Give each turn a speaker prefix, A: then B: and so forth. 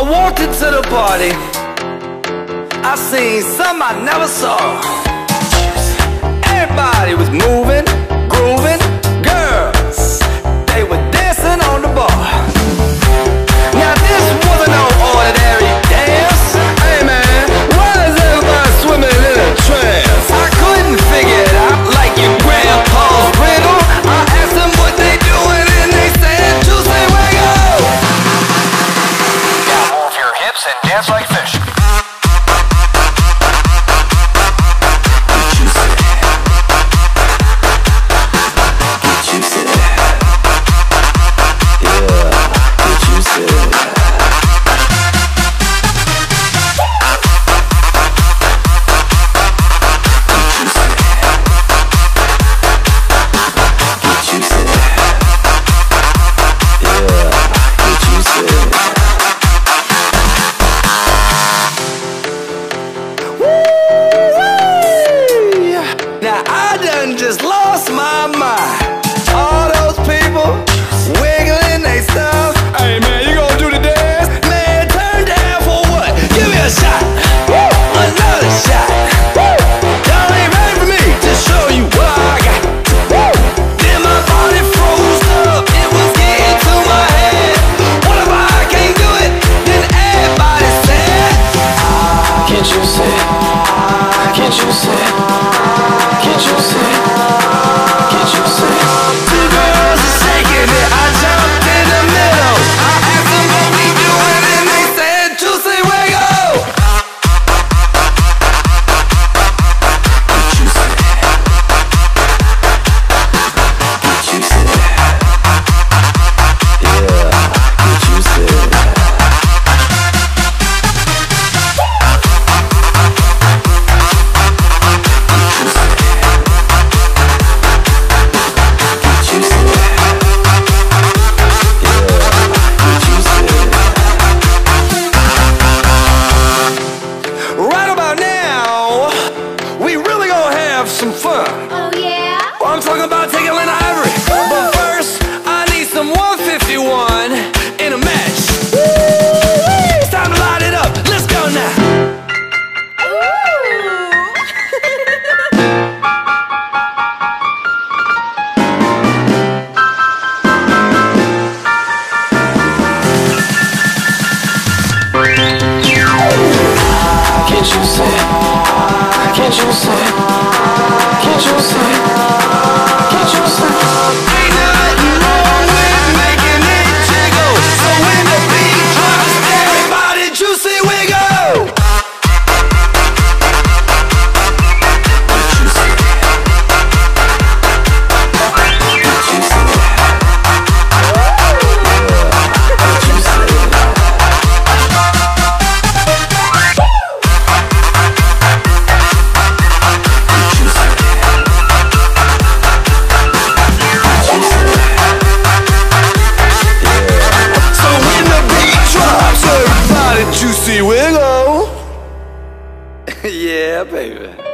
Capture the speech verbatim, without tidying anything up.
A: walked into the party, I seen some I never saw. Everybody was moving, grooving. Girls, they were dancing on the bar. Now this wasn't no ordinary dance. Hey man, why is everybody swimming in a trance? I couldn't figure it out, like your grandpa's riddle. I asked them what they doing and they said, Juicy Wiggle.
B: Now move your hips and dance like fish.
A: Just lost my mind. All those people wiggling they stuff. Hey man, you gonna do the dance? Man, turn down for what? Give me a shot. Woo! Another shot. Woo! Y'all ain't ready for me to show you what I got. Woo! Then my body froze up. It was getting to my head. What if I can't do it? Then everybody said,
B: Can't you say? Can't you say? Can't you say? Can't you say?
A: Two girls are shaking it. I jumped in the middle. I asked them what we doing and they said, Juicy Wiggle.
B: Can't you say? Can't you say? Yeah, can't you say?
A: Some fun.
C: Oh yeah?
A: Well, I'm talking about taking an ivory. But first, I need some one fifty-one in a match. It's time to light it up. Let's go now.
B: Can't you say? Can't you say? Can't you say? Can't you say?
A: Ain't nothing wrong with making it jiggle. So when the beat drops, everybody Juicy Wiggle. Juicy Wiggle. Yeah, baby.